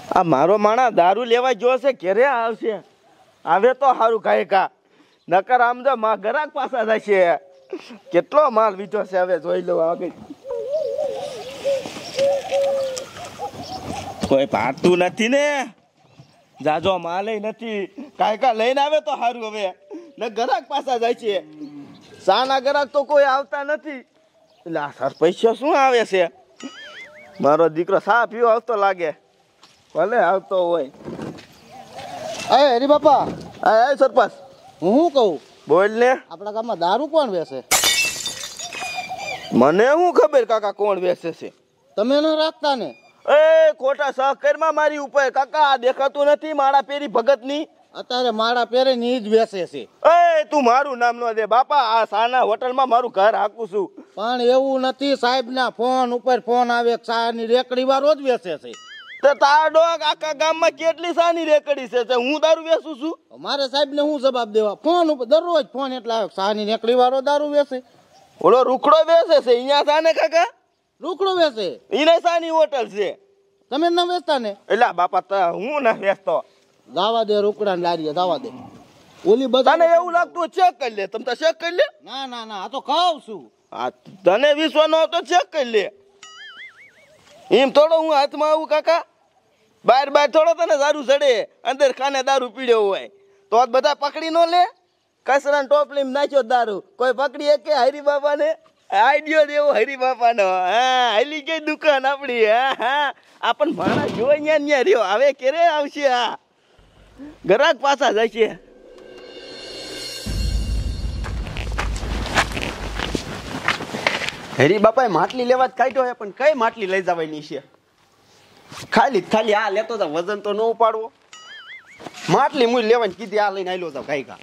આ મારો માણા દારૂ લેવા જોશે ક્યારે આવશે? આવે તો સારું કાંઈ નકર આમ તો ગરાક પાછા જશે. કેટલો માલ વીધો છે હવે જોઈ લો આગળ. કોઈ પાડતું નથી ને, જાજો માલ નથી. કાંઈ લઈને આવે તો સારું. હવે ન ગરાક પાછા જાય છે. સાના ગરાક તો કોઈ આવતા નથી. એટલે આ સરપંચ શું આવે છે? મારો દીકરો સા પીવો આવતો લાગે. ભલે આવતો હોય. અરે હરી બાપા. આ સરપંચ હું કહું, બોલ ને. આપણા ગામમાં દારૂ કોણ વેચે? મને શું ખબર કાકા કોણ વેચે છે? તમે ન રાખતા ને? એ ખોટા સહકારમાં મારી ઉપર કાકા. આ દેખાતું નથી મારા પેરી ભગત ની? અત્યારે મારા પેરે ની જ વેચે છે. એ તું મારું નામ ન દે બાપા. આ સાના હોટલમાં મારું ઘર હાકું છું. પણ એવું નથી, સાહેબ ના ફોન ઉપર ફોન આવે. ચા ની રેકડી વાળો જ વેચે છે. તો તારો આખા ગામમાં કેટલી સાની રેકડી છે? હું દારૂ વેચું છું? મારે સાહેબ ને હું જવાબ દેવા? ફોન ઉપર દરરોજ ફોન એટલા આવે. ચા ની રેકડી વાળો દારૂ વેચે. ઓલો રૂખડો વેચે છે અહીંયા સાને કાકા? રૂખડો વેચે એને સાની હોટલ છે. તમે ના વેચતા ને? એટલે બાપા હું ના વેચતો. દાવા દે રોકડા લારીએ દાવા દે. ઓલી બધા તને એવું લાગતું ચેક કરી લે. તમે તો ચેક કરી લે. ના ના ના, આ તો ખાવ છું. આ તને વિશ્વાસ ન તો ચેક કરી લે. એમ થોડો હું હાથમાં આવું કાકા? બાર થોડો તને દારૂ ચડે. અંદર ખાને દારૂ પીડ્યો હોય તો બધા પકડી ન લે. કચરા ટોપલી નાખ્યો દારૂ. કોઈ પકડી કે હરી બાપા ને? આઈડિયો દેવો હરી બાપા નો. હા હાલી ગઈ દુકાન આપડી. હા આપણ માણસ જોઈ ન્યા રહ્યો. હવે ક્યારે આવશે? આ ગરાક પાછા જશે. હેરી બાપાએ માટલી લેવા જ કાઢ્યો હે, પણ કઈ માટલી લઈ જવાની છે? ખાલી આ લેતો જાવ, વજન તો ન ઉપાડવો. માટલી મુઈ લેવાની કીધી, આ લઈને આયલો જાવ ગાયકા.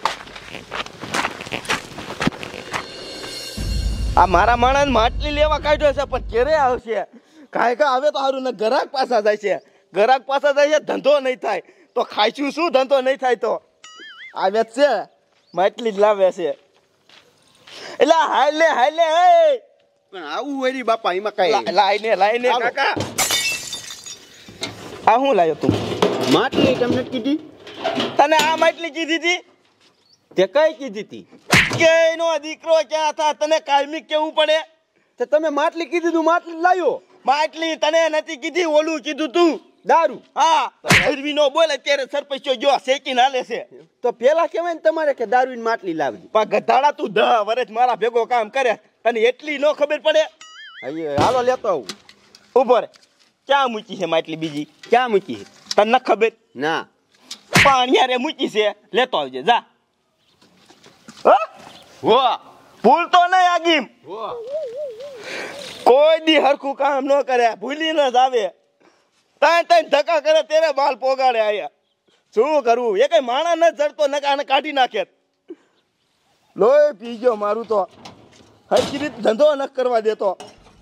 આ મારા માણસ માટલી લેવા કાઢ્યો છે, પણ ક્યારે આવશે? કાંઈ આવે તો સારું. ને ગરાક પાછા જાય છે. ગરાક પાછા જાય છે, ધંધો નહીં થાય તો ખાઈશું શું? ધંધો નહીં થાય તો આવે છે માટલી જ લાવે છે. એટલે હાલે પણ આવું હેરી બાપા, એમાં કઈ લાઈને કાકા. આ શું લાવ્યો તું? માટલી તમને કીધી? તને આ માટલી કીધી હતી? તે કઈ કીધી હતી? કે એનો દીકરો ક્યાં હતા? તને કાયમી કેવું પડે? તે તમે માટલી કીધી તું, માટલી લાવ્યો. માટલી તને નથી કીધી, ઓલું કીધું તું. દારૂ? હા હરવી નો બોલે ત્યારે સરપંચ જો શેકી નાલે છે. તો પેલા કેવાય ને તમારે કે દારૂ ની માટલી લાવવી. પણ ગધાડા તું 10 વર્ષ મારા ભેગો કામ કરે, તને એટલી નો ખબર પડે? હાલો લેતો આવું. ઉભો રે. ક્યાં મૂકી છે માટલી બીજી? ક્યાં મૂકી છે? તને ન ખબર? ના. પાણીયા રે મૂકી છે, લેતો આવજે જા. હો ભૂલ તો નહીં આગીમ. હો કોઈ દી હરખું કામ ન કરે, ભૂલી ન જ આવે. તઈ ધક્કા કરે ત્યારે માલ પોગાડે. આયા શું કરવું? એ કઈ માણા ન જડતો, નકાને કાઢી નાખે. લોહી પી ગયો મારું તો. હરખી રીત ધંધો ન કરવા દેતો.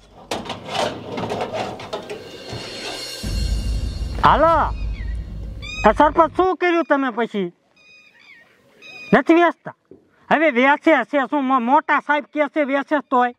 હાલો સરપંચ, શું કર્યું તમે? પછી નથી વેચતા? હવે વેચે છે શું? મોટા સાહેબ કે છે વેચે તોય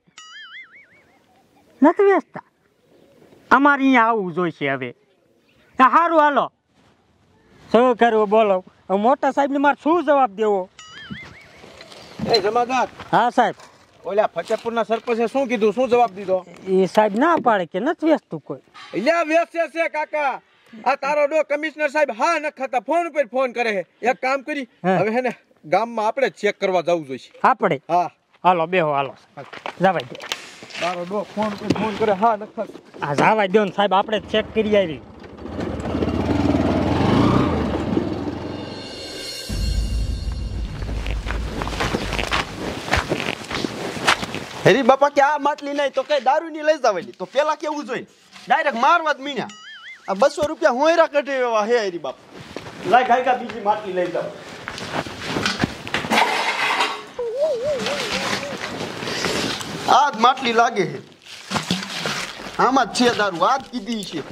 નથી વેચતા. અમારે અહીંયા આવવું જોઈશે હવે. સારું હાલો, શું કરવું બોલો? મોટા સાહેબ ને મારે શું જવાબ દેવો? એ જમાદાર. હા સાહેબ. ઓલા ફતેપુરના સરપંચે શું કીધું? શું જવાબ દીધો? એ સાહેબ ના પાડે કે નથી વેચતું કોઈ. અહીંયા વેચે છે કાકા. આ તારો ડો કમિશનર સાહેબ હા ન ખાતા, ફોન ઉપર ફોન કરે છે. એક કામ કરી, હવે હે ને ગામમાં આપણે ચેક કરવા જવું જોઈએ. આપણે? હા હાલો બેહો, હાલો જવાય દો. તારો ડો ફોન ઉપર ફોન કરે હા ન ખાતા. હા જવાય દો ને સાહેબ, આપણે ચેક કરી આવી. હેરી બાપા કે આ માટલી નહીં તો કઈ દારૂ ની લઈ જવાની. તો પેલા કેવું જોઈએ? ડાયરેક્ટ મારવા જ મીના. આ 200 રૂપિયા હોયરા કઢે એવા હે હેરી બાપા. લાય ગાયકા બીજી માટલી લઈ જાવ. આ જ માટલી લાગે છે. આમાં જ છે દારૂ. આ જ કીધી છે.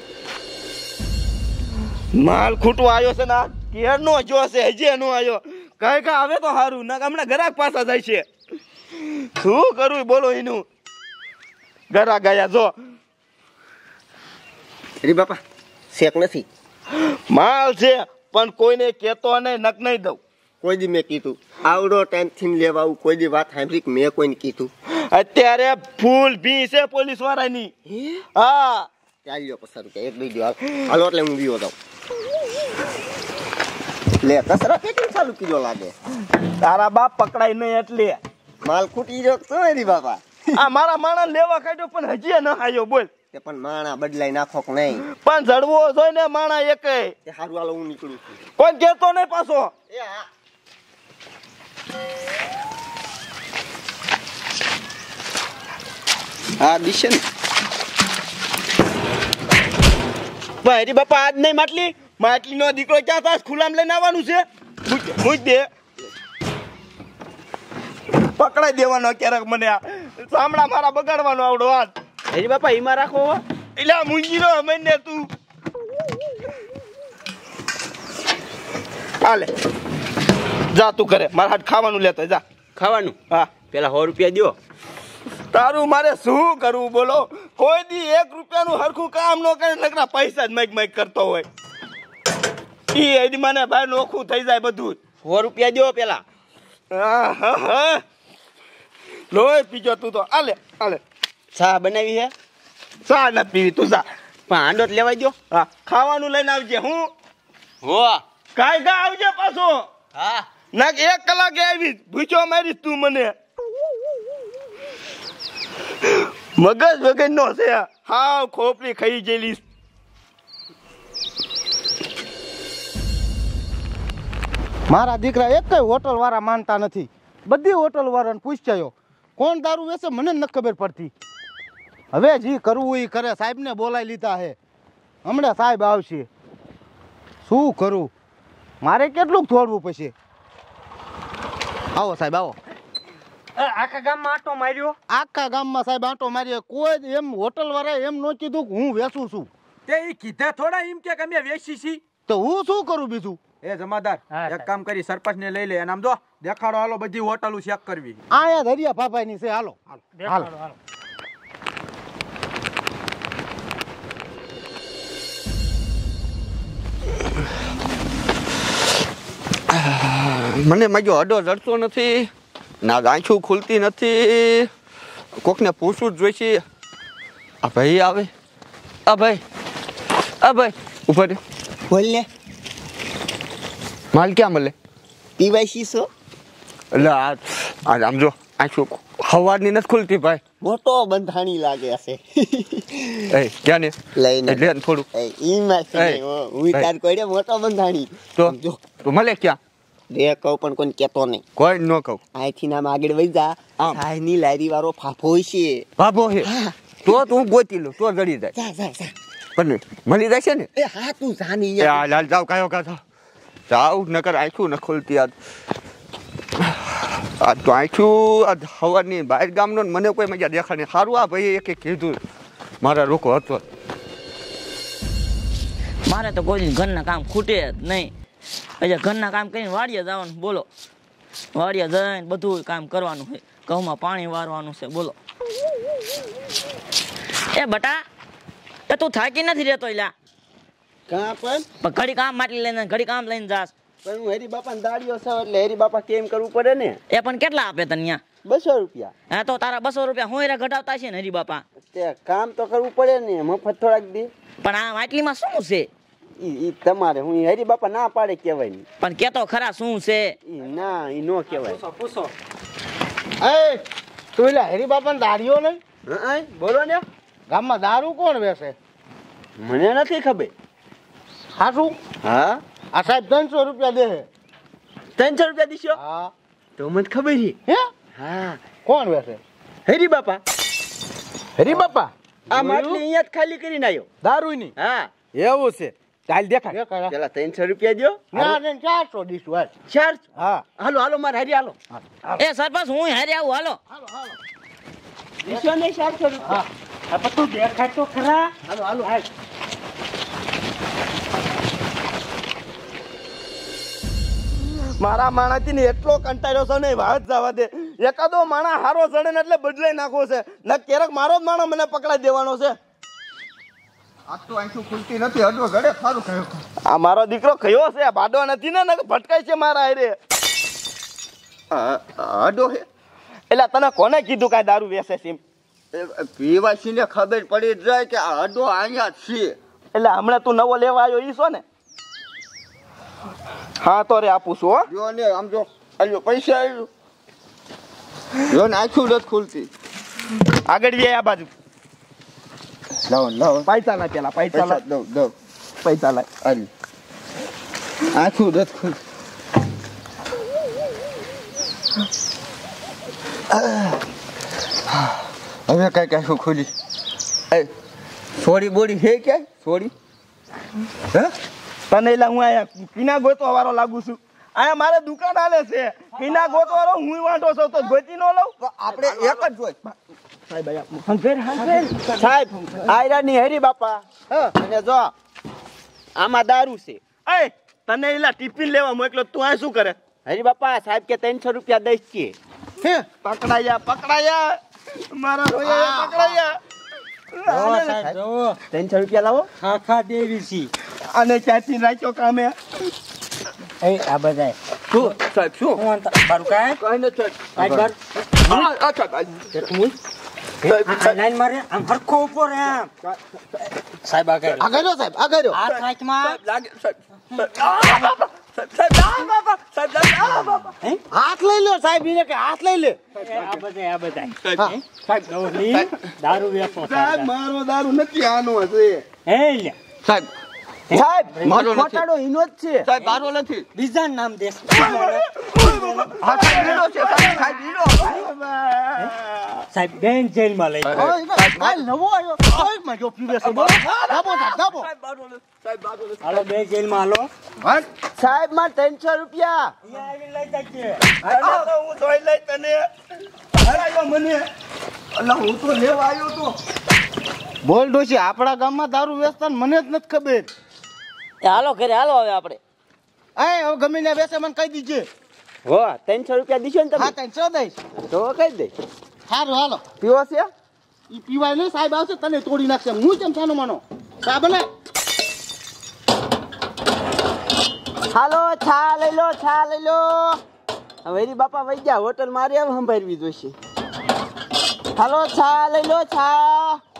માલ ખૂટવો આવ્યો છે ને કેર નો જો છે, હજી નો આવ્યો. કઈ આવે તો સારું. ના હમણાં ગરાક પાછા જાય છે. શું કરવું બોલો? એનું ગરા ગયા જો. હેરી બાપા શેક નથી. માલ છે પણ કોઈને કહેતો નહીં, નક નહીં દઉં. કોઈ દી મેં કીધું આવડો ટાઈમ થી લેવા આવું, કોઈ દી વાત સાંભળી કે મેં કોઈને કીધું? અત્યારે ફૂલ ભી છે પોલીસ વાળાની. હા ચાલ્યો 50 રૂપિયા એક દઈ દો. હાલો એટલે હું બીવો દઉં. લે કસરા કેટલી ચાલુ કીધો લાગે. તારા બાપ પકડાય નહીં એટલે માલ ખૂટી ગયો તો એની બાપા. આ મારા માણસ લેવા કાઢ્યો પણ હજી ન આવ્યો. બોલ તે પણ માણા બદલાઈ નાખો કે નહીં? પણ જડવો જોઈએ ને માણા એક. તે સારું હાલો હું નીકળું છું. કોઈ કહેતો નહીં પાછો. એ હા હા દિશન ભાઈ હરી બાપા આજ નહીં માટલી. માટલીનો દીકરો ક્યાં તાસ ખુલ્લામ લઈને આવવાનું છે? મૂજ દે. પકડાઈ દેવાનો ક્યારેક મને. આ સાંભળા મારા બગાડવાનો આવડો હાથ. હરી બાપા ઈમાં રાખો. એટલે મૂંગીનો મને તું. હાલે જા તું કરે. મારા હાથ ખાવાનું લેતો જા. ખાવાનું? હા પેલા 100 રૂપિયા દ્યો. તારું મારે શું કરવું બોલો? કોઈ દી 1 રૂપિયાનું હરખું કામ ન કરે, નકરા પૈસા જ માઈક કરતો હોય. ઈ એડી મને ભાઈ નોખું થઈ જાય બધું. 100 રૂપિયા દ્યો પેલા. લોહી પીજો તું તો. આલે ચા બનાવી છે? ચા નથી પીવી તું જા. પણ હાંડો જ લેવાઈ દ્યો. હા ખાવાનું લઈને આવજે. હું હો કાંઈ ગા આવજે પાછો. હા નાક 1 કલાકે આવી ભૂચો મારીશ તું મને. મગજ નો છે. હાવ ખોપરી ખાઈ ગયેલી. મારા દીકરા એક કઈ હોટલ વાળા માનતા નથી. બધી હોટલ વાળાને પૂછ્યો કોણ દારૂ વેચે મને ન ખબર પડતી. હવે જી કરવું એ કરે. સાહેબને બોલાવી લીધા હે. હમણાં સાહેબ આવશે. શું કરું? મારે કેટલું થોડવું પછી. આવો સાહેબ આવો. આખા ગામમાં આટો માર્યો? આખા ગામમાં સાહેબ આંટો માર્યો. કોઈ એમ હોટલ વાળા એમ ન કીધું કે હું વેચું છું. તે ઈ કીધા થોડા એમ કે અમે વેચી છી. તો હું શું કરું બીજું? એ જમાદાર હા, એક સાહેબ. કામ કરી સરપંચ ને લઈ લે અને આમ જો દેખાડો હાલો બધી હોટલો ચેક કરવી. આયા ધરિયા ભાભાની છે. હાલો દેખાડો, હાલો. હાલો. મને માજો અડો રડતો નથી, ના આંખું ખુલતી નથી. કોકને પૂછવું જ જોઈશે. આ ભાઈ આવે. આ ભાઈ ઉભા રે. બોલ ને માલ ક્યાં મળે? પીવાય છો? એટલે આ આમ જો આંખું હવારની નથી ખુલતી ભાઈ. મોટો બંધાણી લાગે છે. એ ક્યાં ને લઈને એટલે થોડું ઈમાં એ, હું તાર કોઈને મોટો બંધાણી તો જો તો મળે ક્યાં? રે કહું પણ કોઈને કેતો નહીં. કોઈ ન કહું. અહીંથી નામ આગળ વહી જા. આમ. સાહેબની લારી વાળો ફાફો હોય છે. બાબો હે તો તું ગોતી લો તો જડી જાય. જા પણ મળી જાય છે ને? એ હા તું જાની એ આ લાલ જાવ કાયો કા જાવ નકર આંખું ન ખુલતી. આ તો આંખું આ હવાની બહાર ગામનો ને મને કોઈ મજા દેખાડે. સારું આ ભાઈ એક કીધું મારા રોકો હતો. મારે તો કોઈ ઘરના કામ ખૂટે જ નહીં. એટલે ઘરના કામ કરીને વાડીએ જવાનું. બોલો વાડીએ જઈને બધું કામ કરવાનું છે. ઘઉંમાં પાણી વારવાનું છે. બોલો એ બટા એ તું થાકી નથી રહેતો એલા? કાં પણ ઘડી કામ માટલી લઈને ઘડી કામ લઈને જાસ. પણ હું હરી બાપાને દાડીઓ છે એટલે હરી બાપા કેમ કરવું પડે ને. એ પણ કેટલા આપે તને ત્યાં? 200 રૂપિયા. હા તો તારા 200 રૂપિયા હું ઘટાવતા છે ને હરી બાપા? તે કામ તો કરવું પડે ને, મફત થોડાક દી. પણ આ માટલીમાં શું છે? ઈ તમારે હું હરી બાપા ના પાડે કહેવાય નહીં. પણ કેતો ખરા શું છે? ઈ ના ઈ નો કહેવાય. એ તું એટલે હરી બાપાને દાડીઓ નહીં? હા બોલો ને. ગામમાં દારૂ કોણ વેચે? મને નથી ખબર. હાશું? હા આ સાહેબ 300 રૂપિયા દે. 300 રૂપિયા દીશો? હા. તો મને ખબર છે. હે? હા કોણ વેચે? હરી બાપા. હરી બાપા આ માટલી અહીંયા જ ખાલી કરીને આવ્યો. દારૂ ની? હા એવું છે ચાલ દેખાય. પેલા 300 રૂપિયા દ્યો. ના 400 દીશું હાલ. 4. હા હાલો મારે હરી હાલો. એ સરપંચ હું હારે આવું. હાલો દીશો ને 400 રૂપિયા. હવે તું દેખાય તો ખરા. હાલો હાલ. મારા માણાથી ને એટલો કંટાળ્યો છે ને વાત જવા દે. એકાદો માણા હારો ચડે ને એટલે બદલાઈ નાખવો છે. ન ક્યારેક મારો જ માણો મને પકડાઈ દેવાનો છે. આ તો આંખું ખુલતી નથી અડો ગળે સારું કહ્યું આ મારો દીકરો કયો છે ભાડો નથી ને ભટકાય છે મારા હારે. અડો હે એટલે તને કોને કીધું કાંઈ દારૂ વેચે છે એમ? પીવાસીને ખબર પડી જાય કે આ અડો અહીંયા છે. એટલે હમણાં તું નવો લેવા આવ્યો ઈ છો ને? હા તો રે આપું છું હો. જો ને આમ જો આલ્યો પૈસા આવ્યો જો ને આંખું નથી ખુલતી. આગળ વે આ બાજુ. લાવો પૈસા લાય પેલા પૈસા લાય. દઉં પૈસા લાય. આલ્યો આંખું નથી ખુલતી. હવે કઈ આંખું ખુલી. સોરી બોડી હે ક્યાંય સોરી હે તને એટલે હું અહીંયા પીના ગોતવા વાળો લાગુ છું. અહીંયા મારે દુકાન હાલે છે. પીના ગોતવા વાળો હું વાંટો છું તો ગોતી ન લઉં. આપણે એક જ જોઈ સાહેબ આયરાની હરી બાપા અને જો આમાં દારૂ છે. એ તને એલા ટિફિન લેવા મોકલો તું આ શું કરે? હરી બાપા સાહેબ કે 300 રૂપિયા દઈશ છે. પકડાયા મારા રોયા પકડાયા. 300 રૂપિયા લાવો. આખા દેવી છી અને ક્યાંથી રાખ્યો કામે? એ આ બધાય શું સાહેબ શું હું બારું કાય કઈ નથી કાઈ બાર લાઈન મારે આમ હરખો ઉપર એમ સાહેબ આગળ આગળ હાથ રાખમાં લાગે સાહેબ હાથ લઈ લો સાહેબ એને કે હાથ લઈ લે. આ બધાય ડોલી દારૂ વેચો સાહેબ મારો દારૂ નથી આનો છે. હે લે સાહેબ સાહેબ મારો નથી. ખોટાડો ઈનો જ છે. સાહેબ મારો નથી. બીજા નામ દેશ હા સાહેબ લીડો છે સાહેબ લીડો. સાહેબ બેન જેલમાં લઈ જાઓ. કાલ નવો આવ્યો સાહેબમાં જો પીવે છે બોલો દાબો દાબો. હાલો બે જેલમાં હાલો સાહેબ માં 300 રૂપિયા અહીંયા આવીને લઈ જજે. હાલો તો હું જોઈ લઈ તને. હરાયો મને. અલા હું તો લેવા આવ્યો તો. બોલ ડોશી આપણા ગામમાં દારૂ વેચતા ને મને જ નથી ખબર. હાલો ઘરે હાલો હવે આપણે. હવે ગમે ને વેચે મને કહી દીજે. હો 300 રૂપિયા દીશો ને હા તમે 300 દઈશ. તો કહી દે. સારું હાલો. પીવો છે ઈ પીવાય નહીં સાહેબ આવશે તને તોડી નાખશે. હું કેમ છાનો માનો સાહેબ ને હાલો છા લઈ લો છા લઈ લો. હવે બાપા વઈ ગયા હોટલ મારે હવે સંભાળવી જોઈશે. હાલો છા લઈ લો છા.